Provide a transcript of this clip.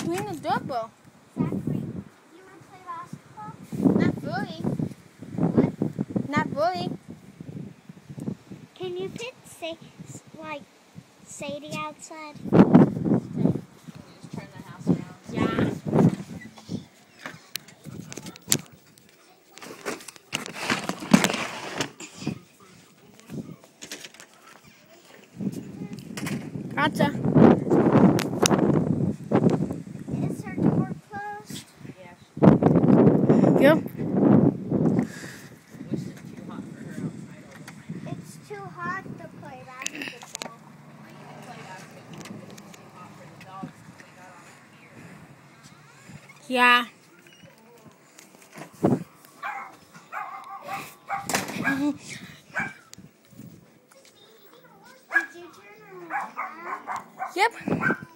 clean the doorbell. Zachary, you want to play basketball? Not fully. What? Not fully. Can you fit Sadie outside? Just turn the house around. Yeah. Gotcha. Is her door closed? Yes. Yep. Wish it's too hot for her outside all the time. It's too hot to play basketball. I even play basketball, but it's too hot for the dogs because they got on here. Yeah. Did you turn her on? Yep.